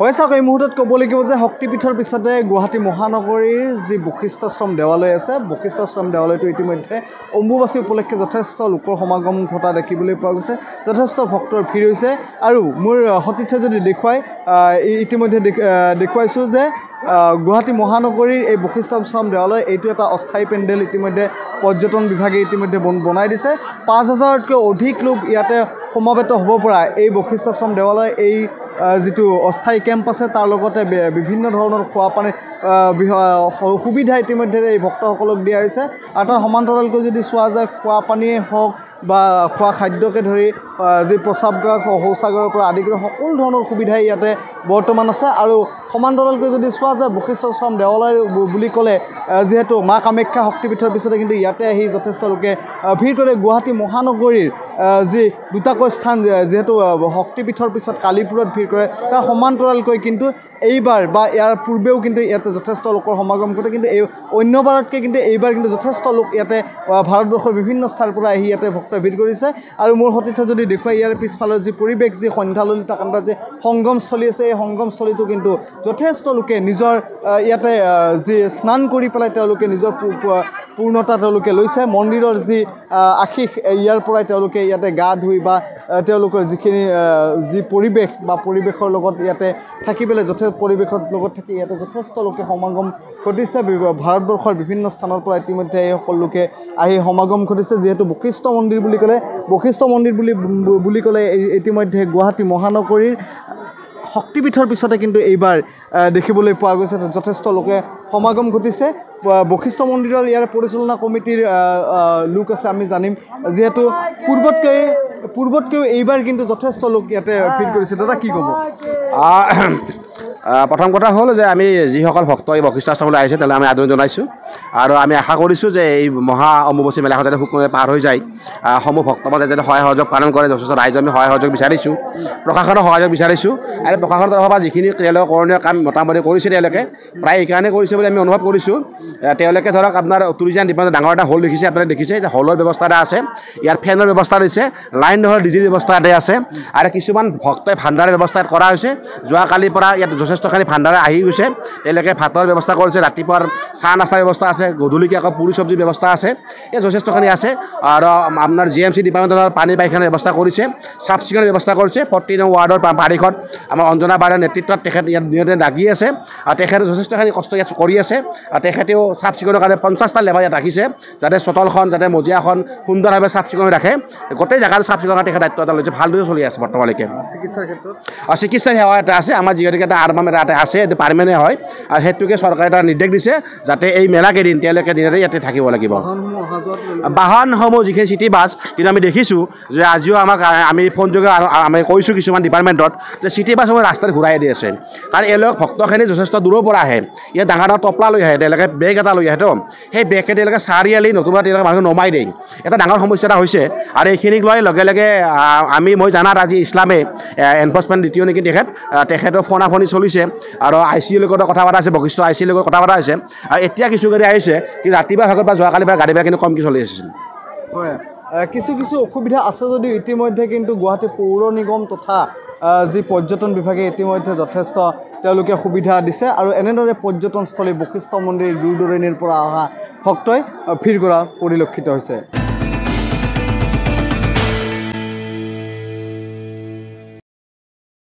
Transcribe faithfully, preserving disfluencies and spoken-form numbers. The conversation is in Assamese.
হয় চাওক এই মুহূৰ্তত ক'ব লাগিব যে শক্তিপীঠৰ পিছতে গুৱাহাটী মহানগৰীৰ যি বশিষ্ঠশ্ৰম দেৱালয় আছে বশিষ্ঠশ্ৰম দেৱালয়টো ইতিমধ্যে অম্বুবাচী উপলক্ষে যথেষ্ট লোকৰ সমাগম ঘটা দেখিবলৈ পোৱা গৈছে যথেষ্ট ভক্তৰ ভিৰ হৈছে আৰু মোৰ সতীৰ্থ যদি দেখুৱাই ইতিমধ্যে দেখুৱাইছোঁ যে গুৱাহাটী মহানগৰীৰ এই বশিষ্ঠশ্ৰম দেৱালয় এইটো এটা অস্থায়ী পেণ্ডেল ইতিমধ্যে পৰ্যটন বিভাগে ইতিমধ্যে বনাই দিছে পাঁচ হাজাৰতকৈ অধিক লোক ইয়াতে সমাবেত হ'ব পৰা এই বশিষ্ঠশ্ৰম দেৱালয় এই যিটো অস্থায়ী কেম্প আছে তাৰ লগতে বিভিন্ন ধৰণৰ খোৱা পানী সুবিধা ইতিমধ্যে এই ভক্তসকলক দিয়া হৈছে আৰু তাৰ সমান্তৰালকৈ যদি চোৱা যায় খোৱা পানীয়ে হওক বা খোৱা খাদ্যকে ধৰি যি প্ৰস্ৰাৱগাৰ শৌচাগাৰৰ পৰা আদি কৰি সকলো ধৰণৰ সুবিধাই ইয়াতে বৰ্তমান আছে আৰু সমান্তৰালকৈ যদি চোৱা যায় বশিষ্ঠশ্ৰম দেৱালয় বুলি ক'লে যিহেতু মা কামাখ্যা শক্তিপীঠৰ পিছতে কিন্তু ইয়াতে আহি যথেষ্ট লোকে ভিৰ কৰে গুৱাহাটী মহানগৰীৰ যি দুটাকৈ স্থান যিহেতু শক্তিপীঠৰ পিছত কালিপুৰত ভিৰ কৰে তাৰ সমান্তৰালকৈ কিন্তু এইবাৰ বা ইয়াৰ পূৰ্বেও কিন্তু ইয়াতে যথেষ্ট লোকৰ সমাগম ঘটে কিন্তু এই অন্যবাৰতকৈ কিন্তু এইবাৰ কিন্তু যথেষ্ট লোক ইয়াতে ভাৰতবৰ্ষৰ বিভিন্ন স্থানৰ পৰা আহি ইয়াতে ভক্ত ভিৰ কৰিছে আৰু মোৰ সতীৰ্থ যদি দেখুৱাই ইয়াৰ পিছফালৰ যি পৰিৱেশ যি সন্ধ্যাললিতা কাণ্ডৰ যি সংগমস্থলী আছে এই সংগমস্থলীটো কিন্তু যথেষ্ট লোকে নিজৰ ইয়াতে যি স্নান কৰি পেলাই তেওঁলোকে নিজৰ পূৰ্ণতা তেওঁলোকে লৈছে মন্দিৰৰ যি আশীষ ইয়াৰ পৰাই তেওঁলোকে ইয়াতে গা ধুই বা তেওঁলোকৰ যিখিনি যি পৰিৱেশ বা পৰিৱেশৰ লগত ইয়াতে থাকি পেলাই যথেষ্ট পৰিৱেশৰ লগত থাকি ইয়াতে যথেষ্ট লোকে সমাগম ঘটিছে ভাৰতবৰ্ষৰ বিভিন্ন স্থানৰ পৰা ইতিমধ্যে এই সকলো লোকে আহি সমাগম ঘটিছে যিহেতু বশিষ্ঠ মন্দিৰ বুলি ক'লে বশিষ্ঠ মন্দিৰ বুলি বুলি ক'লে ইতিমধ্যে গুৱাহাটী মহানগৰীৰ শক্তিপীঠৰ পিছতে কিন্তু এইবাৰ দেখিবলৈ পোৱা গৈছে যথেষ্ট লোকে সমাগম ঘটিছে বশিষ্ঠ মন্দিৰৰ ইয়াৰ পৰিচালনা কমিটিৰ লোক আছে আমি জানিম যিহেতু পূৰ্বতকৈ পূৰ্বতকৈও এইবাৰ কিন্তু যথেষ্ট লোক ইয়াতে ভিৰ কৰিছে দাদা কি ক'ব প্ৰথম কথা হ'ল যে আমি যিসকল ভক্ত এই বশিষ্ঠাশ্ৰমলৈ আহিছে তেওঁলোকে আমি আদৰণি জনাইছোঁ আৰু আমি আশা কৰিছোঁ যে এই মহা অম্বুবাচী মেলাখন যাতে সুকলমে পাৰ হৈ যায় সমূহ ভক্তমানে যাতে সহায় সহযোগ পালন কৰে যথেষ্ট ৰাইজে আমি সহায় সহযোগ বিচাৰিছোঁ প্ৰশাসনৰ সহযোগ বিচাৰিছোঁ আৰু প্ৰশাসনৰ তৰফৰ পৰা যিখিনি তেওঁলোকে কৰণীয় কাম মোটামুটি কৰিছে তেওঁলোকে প্ৰায় এইকাৰণে কৰিছে বুলি আমি অনুভৱ কৰিছোঁ তেওঁলোকে ধৰক আপোনাৰ টুৰিজম ডিপাৰ্টমেণ্টৰ ডাঙৰ এটা হল দেখিছে আপোনালোকে দেখিছে যে হলৰ ব্যৱস্থা এটা আছে ইয়াত ফেনৰ ব্যৱস্থা দিছে লাইন নহ'লে ডিজিৰ ব্যৱস্থা এটা আছে আৰু কিছুমান ভক্তই ভাণ্ডাৰৰ ব্যৱস্থা কৰা হৈছে যোৱাকালিৰ পৰা ইয়াত যথেষ্টখিনি ভাণ্ডাৰ আহি গৈছে তেওঁলোকে ভাতৰ ব্যৱস্থা কৰিছে ৰাতিপুৱাৰ চাহ নাস্তাৰ ব্যৱস্থা আছে গধূলিকৈ আকৌ পুৰি চব্জিৰ ব্যৱস্থা আছে ইয়াত যথেষ্টখিনি আছে আৰু আপোনাৰ জি এম চি ডিপাৰ্টমেণ্টৰ পানী পাইখানাৰ ব্যৱস্থা কৰিছে চাফ চিকুণৰ ব্যৱস্থা কৰিছে প্ৰতি নং ৱাৰ্ডৰ পাৰিষদ আমাৰ অঞ্জনা বাৰীৰ নেতৃত্বত তেখেত ইয়াত দিনতে লাগি আছে আৰু তেখেতে যথেষ্টখিনি কষ্ট ইয়াত কৰি আছে আৰু তেখেতেও চাফ চিকুণৰ কাৰণে পঞ্চাছটা লেবাৰ ইয়াত ৰাখিছে যাতে চোতালখন যাতে মজিয়াখন সুন্দৰভাৱে চাফ চিকুণ হৈ ৰাখে গোটেই জেগাটো চাফ চিকুণ তেখেত দায়িত্ব এটা লৈছে ভালদৰে চলি আছে বৰ্তমানলৈকে চিকিৎসাৰ ক্ষেত্ৰত আৰু চিকিৎসা সেৱা এটা আছে আমাৰ যিহেতুকে এটা আৰম্ভ এটা আছে এইটো পাৰ্মানেণ্ট হয় আৰু সেইটোকে চৰকাৰে এটা নিৰ্দেশ দিছে যাতে এই মেলাকেইদিন তেওঁলোকে দিনতে ইয়াতে থাকিব লাগিব বাহনসমূহ যিখিনি চিটি বাছ কিন্তু আমি দেখিছোঁ যে আজিও আমাক আমি ফোনযোগে আমি কৈছোঁ কিছুমান ডিপাৰ্টমেণ্টত যে চিটি বাছসমূহ ৰাস্তাত ঘূৰাই দি আছে কাৰণ এওঁলোক ভক্তখিনি যথেষ্ট দূৰৰ পৰা আহে ইয়াত ডাঙৰ ডাঙৰ টপলা লৈ আহে তেওঁলোকে বেগ এটা লৈ আহেতো সেই বেগকে তেওঁলোকে চাৰিআলি নতুবা তেওঁলোকে মানুহ নমাই দিয়ে এটা ডাঙৰ সমস্যা এটা হৈছে আৰু এইখিনিক লৈ লগে লগে আমি মই জানাত আজি ইছলামে এনফৰ্চমেণ্ট দ্বিতীয় নেকি তেখেত তেখেতৰ ফোনা ফোনি চলিছে আৰু আই চি ইউৰ লগত কথা পতা আছে বশিষ্ঠ আই চি ইউৰ লগত কথা পতা হৈছে আৰু এতিয়া কিছু গাড়ী আহিছে কিন্তু ৰাতিপুৱা ভাগত বা যোৱাকালি পৰা গাড়ী বেয়া কিন্তু কমকৈ চলি আছিল হয় কিছু কিছু অসুবিধা আছে যদিও ইতিমধ্যে কিন্তু গুৱাহাটী পৌৰ নিগম তথা যি পৰ্যটন বিভাগে ইতিমধ্যে যথেষ্ট তেওঁলোকে সুবিধা দিছে আৰু এনেদৰে পৰ্যটনস্থলী বশিষ্ঠ মন্দিৰ দূৰ দূৰণিৰ পৰা অহা ভক্তই ভিৰ কৰা পৰিলক্ষিত হৈছে।